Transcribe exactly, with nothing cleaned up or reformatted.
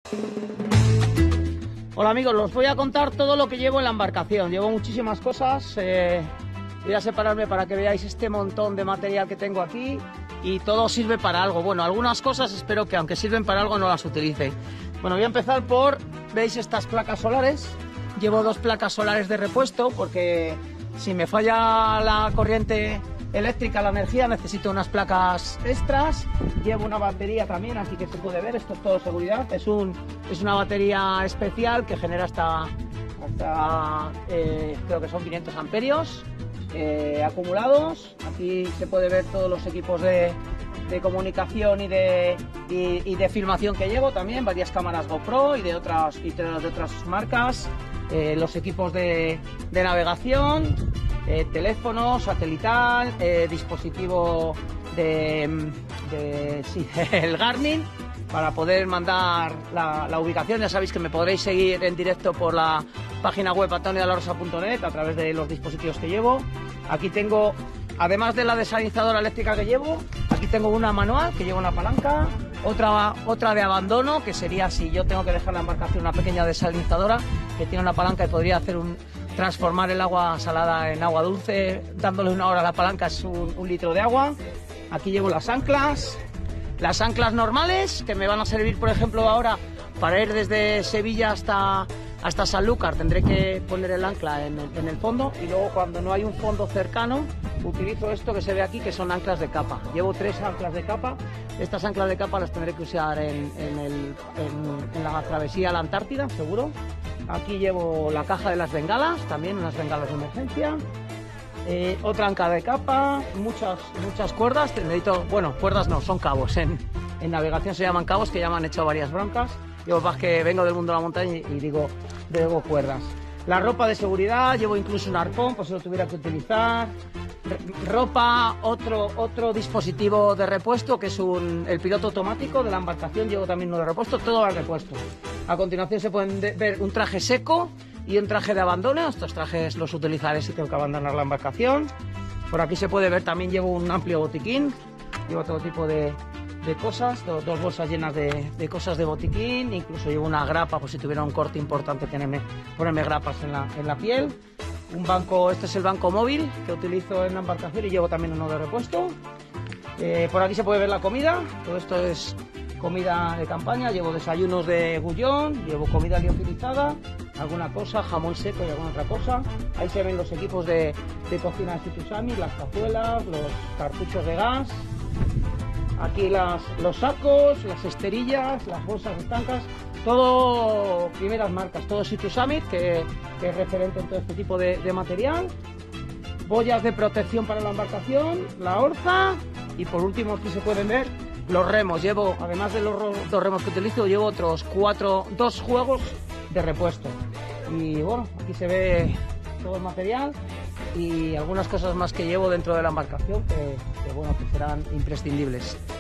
Hola amigos, os voy a contar todo lo que llevo en la embarcación. Llevo muchísimas cosas, eh, voy a separarme para que veáis este montón de material que tengo aquí y todo sirve para algo. Bueno, algunas cosas espero que aunque sirven para algo no las utilice. Bueno, voy a empezar por, ¿veis estas placas solares? Llevo dos placas solares de repuesto porque si me falla la corriente eléctrica, la energía, necesito unas placas extras. Llevo una batería también, aquí que se puede ver, esto es todo seguridad. Es, un, es una batería especial que genera hasta, hasta eh, creo que son quinientos amperios eh, acumulados. Aquí se puede ver todos los equipos de, de comunicación y de, y, y de filmación que llevo también, varias cámaras GoPro y de otras, y de, de otras marcas, eh, los equipos de, de navegación, eh, teléfono, satelital, eh, dispositivo de, de sí, el Garmin, para poder mandar la, la ubicación. Ya sabéis que me podréis seguir en directo por la página web antonio de la rosa punto net a través de los dispositivos que llevo. Aquí tengo, además de la desalinizadora eléctrica que llevo, aquí tengo una manual que lleva una palanca, otra, otra de abandono, que sería si yo tengo que dejar la embarcación, una pequeña desalinizadora que tiene una palanca y podría hacer un transformar el agua salada en agua dulce, dándole una hora a la palanca es un, un litro de agua. Aquí llevo las anclas, las anclas normales que me van a servir, por ejemplo, ahora para ir desde Sevilla hasta, hasta Sanlúcar. Tendré que poner el ancla en el, en el fondo, y luego cuando no hay un fondo cercano utilizo esto que se ve aquí, que son anclas de capa. Llevo tres anclas de capa. Estas anclas de capa las tendré que usar en, en, el, en, en la travesía a la Antártida, seguro. Aquí llevo la caja de las bengalas, también unas bengalas de emergencia. Eh, otra ancla de capa, muchas, muchas cuerdas. Necesito, bueno, cuerdas no, son cabos. En, en navegación se llaman cabos, que ya me han hecho varias broncas. Yo más que vengo del mundo de la montaña y, y digo, debo cuerdas. La ropa de seguridad, llevo incluso un arpón, por si lo tuviera que utilizar. Ropa, otro, otro dispositivo de repuesto, que es un, el piloto automático de la embarcación, llevo también uno de repuesto, todo al repuesto. A continuación se pueden ver un traje seco y un traje de abandono. Estos trajes los utilizaré si tengo que abandonar la embarcación. Por aquí se puede ver, también llevo un amplio botiquín, llevo todo tipo de, de cosas, dos, dos bolsas llenas de, de cosas de botiquín, incluso llevo una grapa por si tuviera un corte importante, tenerme, ponerme grapas en la, en la piel. Un banco, este es el banco móvil que utilizo en la embarcación y llevo también uno de repuesto. Eh, por aquí se puede ver la comida, todo esto es comida de campaña. Llevo desayunos de gullón, llevo comida liofilizada, alguna cosa, jamón seco y alguna otra cosa. Ahí se ven los equipos de, de cocina de Situsami, las cazuelas, los cartuchos de gas. Aquí las, los sacos, las esterillas, las bolsas estancas, todo primeras marcas, todo Situsami, que, que es referente en todo este tipo de, de material. Boyas de protección para la embarcación, la orza, y por último aquí se pueden ver los remos. Llevo, además de los dos remos que utilizo, llevo otros cuatro, dos juegos de repuesto. Y bueno, aquí se ve todo el material y algunas cosas más que llevo dentro de la embarcación que, que bueno, que serán imprescindibles.